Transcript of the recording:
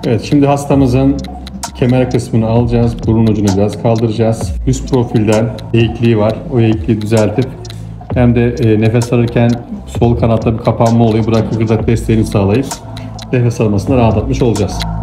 Evet, şimdi hastamızın kemer kısmını alacağız. Burun ucunu biraz kaldıracağız. Üst profilden eğikliği var. O eğikliği düzeltip hem de nefes alırken sol kanatta bir kapanma oluyor. Bırakı gırdak desteğini sağlayıp nefes almasını rahatlatmış olacağız.